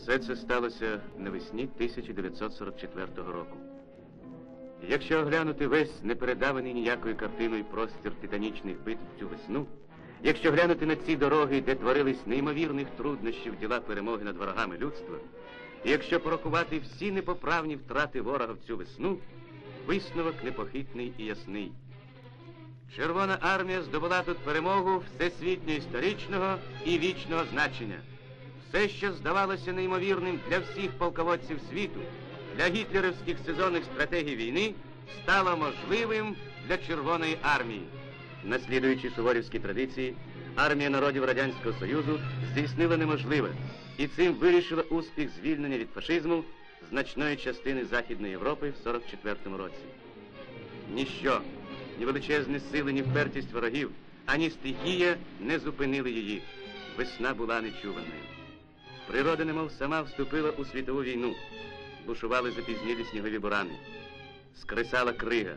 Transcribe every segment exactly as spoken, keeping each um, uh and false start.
Все це сталося навесні тисяча дев'ятсот сорок четвертого року. Якщо оглянути весь непередаваний ніякою картиною простір титанічних битв цю весну, якщо глянути на ці дороги, де творились неймовірних труднощів діла перемоги над ворогами людства, і якщо порахувати всі непоправні втрати ворога в цю весну, висновок непохитний і ясний. Червона армія здобула тут перемогу всесвітньо історичного і вічного значення. Все, що здавалося неймовірним для всіх полководців світу, для гітлерівських сезонних стратегій війни, стало можливим для Червоної армії. Наслідуючи суворівські традиції, армія народів Радянського Союзу здійснила неможливе і цим вирішила успіх звільнення від фашизму значної частини Західної Європи в сорок четвертому році. Ніщо, ні величезні сили, ні впертість ворогів, ані стихія не зупинили її. Весна була нечуваною. Природа немов сама вступила у світову війну. Бушували запізнілі снігові бурани. Скресала крига.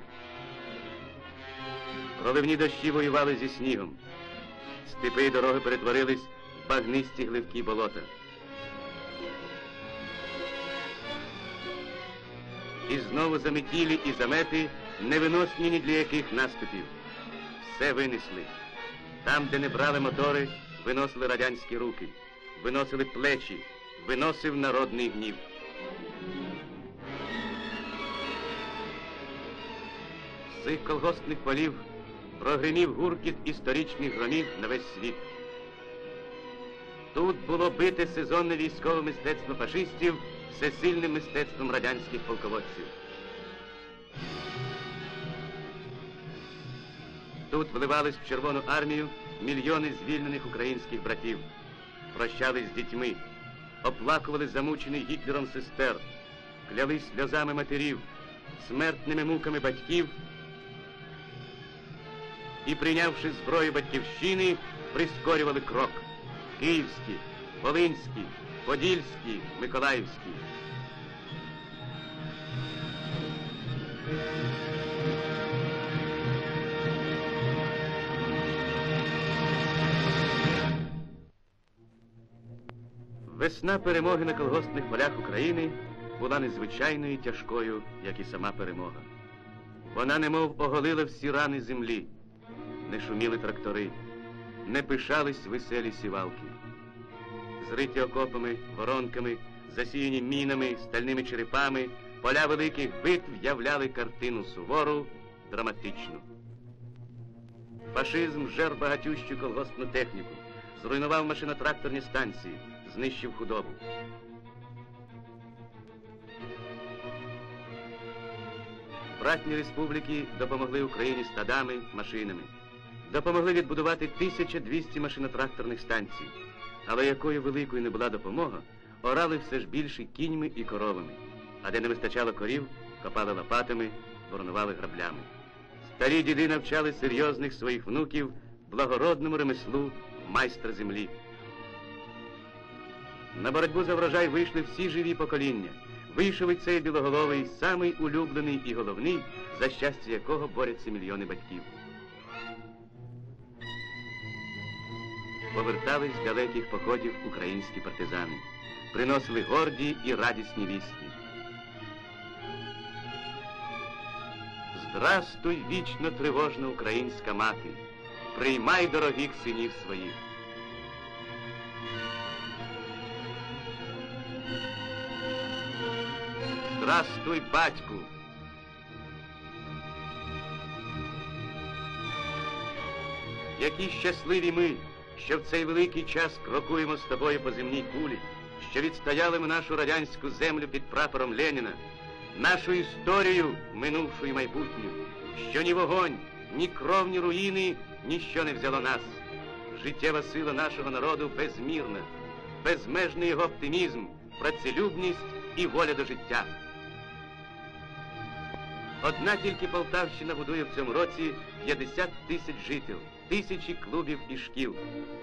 Проливні дощі воювали зі снігом. Степи і дороги перетворились в багнисті гливкі болота. І знову заметілі і замети, невиносні ні для яких наступів. Все винесли. Там, де не брали мотори, виносили радянські руки, виносили плечі, виносив народний гнів. З цих колгоспних полів прогримів гуркіт історичних громів на весь світ. Тут було бите сезонне військове мистецтво фашистів всесильним мистецтвом радянських полководців. Тут вливались в Червону армію мільйони звільнених українських братів, прощались з дітьми, оплакували замучених Гітлером сестер, клялись сльозами матерів, смертними муками батьків і, прийнявши зброю батьківщини, прискорювали крок. Київські, Волинські, Подільські, Миколаївські. Весна перемоги на колгоспних полях України була незвичайною і тяжкою, як і сама перемога. Вона немов оголила всі рани землі. Не шуміли трактори, не пишались веселі сівалки. Зриті окопами, воронками, засіяні мінами, стальними черепами, поля великих битв являли картину сувору, драматичну. Фашизм жер багатющу колгоспну техніку, зруйнував машинотракторні станції, знищив худобу. Братні республіки допомогли Україні стадами, машинами. Допомогли відбудувати тисяча двісті машинотракторних станцій. Але якою великою не була допомога, орали все ж більше кіньми і коровами. А де не вистачало корів, копали лопатами, боронували граблями. Старі діди навчали серйозних своїх внуків благородному ремеслу майстра землі. На боротьбу за врожай вийшли всі живі покоління. Вийшов і цей білоголовий, самий улюблений і головний, за щастя якого борються мільйони батьків. Повертались з далеких походів українські партизани. Приносили горді і радісні вісті. Здрастуй, вічно тривожна українська мати, приймай дорогих синів своїх. Здрастуй, батьку! Які щасливі ми, що в цей великий час крокуємо з тобою по земній кулі, що відстояли ми нашу радянську землю під прапором Леніна, нашу історію, минувшу і майбутню, що ні вогонь, ні кров, ні руїни, ніщо не взяло нас. Життєва сила нашого народу безмірна, безмежний його оптимізм, працелюбність і воля до життя. Одна тільки Полтавщина будує в цьому році п'ятдесят тисяч жителів, тисячі клубів і шкіл.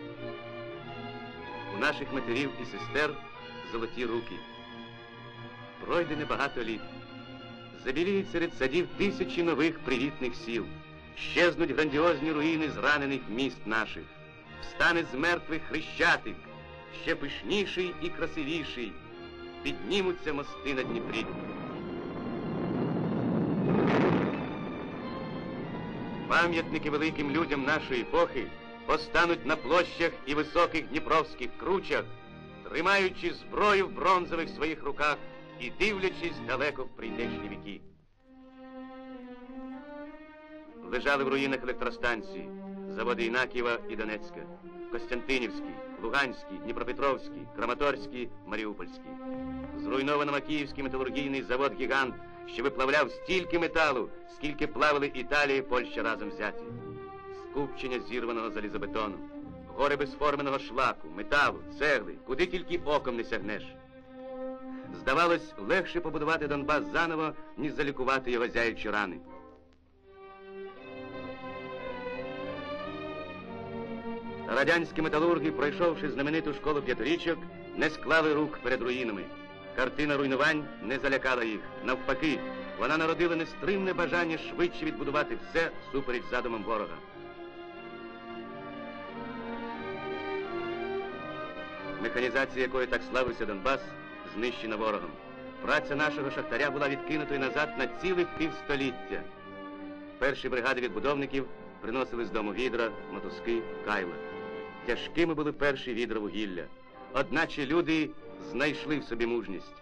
У наших матерів і сестер золоті руки. Пройде небагато літ. Забіліють серед садів тисячі нових привітних сіл. Щезнуть грандіозні руїни зранених міст наших. Встане з мертвих Хрещатик, ще пишніший і красивіший, піднімуться мости на Дніпрі. Пам'ятники великим людям нашої епохи постануть на площах і високих дніпровських кручах, тримаючи зброю в бронзових своїх руках і дивлячись далеко в прийдешні віки. Лежали в руїнах електростанції, заводи Інакієва і Донецька, Костянтинівський, Луганський, Дніпропетровський, Краматорський, Маріупольський. Зруйновано Київський металургійний завод-гігант, що виплавляв стільки металу, скільки плавили Італія і Польща разом взяті. Скупчення зірваного залізобетону, гори безформеного шлаку, металу, цегли, куди тільки оком не сягнеш. Здавалось, легше побудувати Донбас заново, ніж залікувати його зяючі рани. Радянські металурги, пройшовши знамениту школу п'ятирічок, не склали рук перед руїнами. Картина руйнувань не залякала їх. Навпаки, вона народила нестримне бажання швидше відбудувати все всупереч задумам ворога. Механізація, якою так славився Донбас, знищена ворогом. Праця нашого шахтаря була відкинутою назад на цілих півстоліття. Перші бригади відбудовників приносили з дому відра, мотузки, кайла. Тяжкими були перші відра вугілля. Одначе люди знайшли в собі мужність.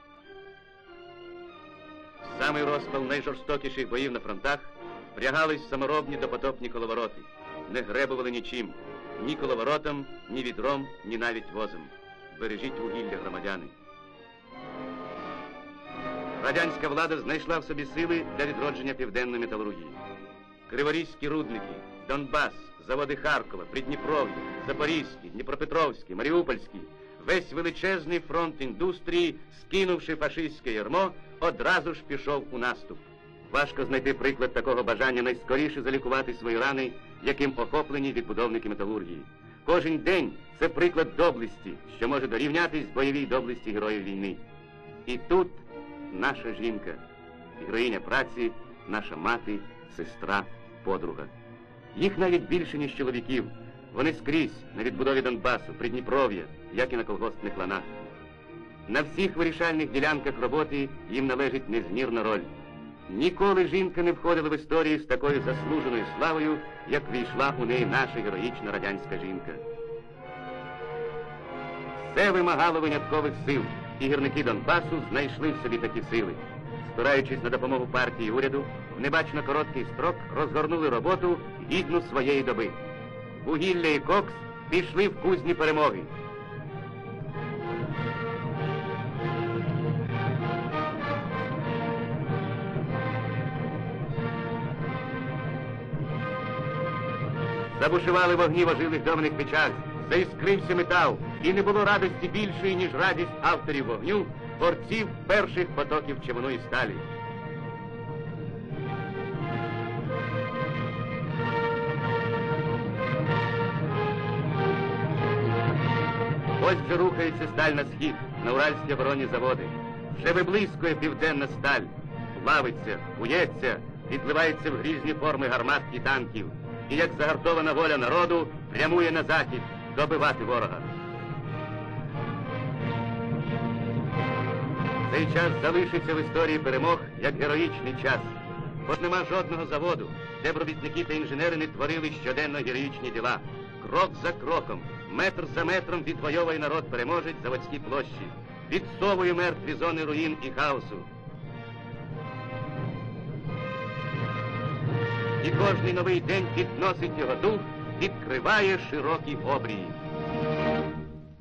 В самий розпал найжорстокіших боїв на фронтах впрягались саморобні допотопні коловороти. Не гребували нічим. Ні коловоротом, ні відром, ні навіть возом. Бережіть вугілля, громадяни. Радянська влада знайшла в собі сили для відродження південної металургії. Криворізькі рудники, Донбас, заводи Харкова, Придніпров'я, Запорізький, Дніпропетровський, Маріупольський, весь величезний фронт індустрії, скинувши фашистське ярмо, одразу ж пішов у наступ. Важко знайти приклад такого бажання найскоріше залікувати свої рани, яким охоплені відбудовники металургії. Кожен день – це приклад доблесті, що може дорівнятись бойовій доблесті героїв війни. І тут наша жінка, героїня праці, наша мати, сестра, подруга. Їх навіть більше, ніж чоловіків. Вони скрізь на відбудові Донбасу, Придніпров'я, як і на колгоспних ланах. На всіх вирішальних ділянках роботи їм належить незмірна роль. Ніколи жінка не входила в історію з такою заслуженою славою, як війшла у неї наша героїчна радянська жінка. Все вимагало виняткових сил, і гірники Донбасу знайшли в собі такі сили. Спираючись на допомогу партії і уряду, в небачно короткий строк розгорнули роботу гідну своєї доби. Вугілля і кокс пішли в кузні перемоги. Забушували вогні в ожилих доменних печах, заіскрився метал, і не було радості більшої, ніж радість авторів вогню, творців перших потоків човуну і сталі. Ось вже рухається сталь на схід, на уральські оборонні заводи. Вже виблискує південна сталь, плавиться, кується, відливається в грізні форми гармат і танків. І як загартована воля народу прямує на захід добивати ворога. Цей час залишиться в історії перемог як героїчний час. Бо нема жодного заводу, де б робітники та інженери не творили щоденно героїчні діла. Крок за кроком, метр за метром відвоює народ-переможець заводські площі, відсовує мертві зони руїн і хаосу. І кожний новий день підносить його дух, відкриває широкі обрії.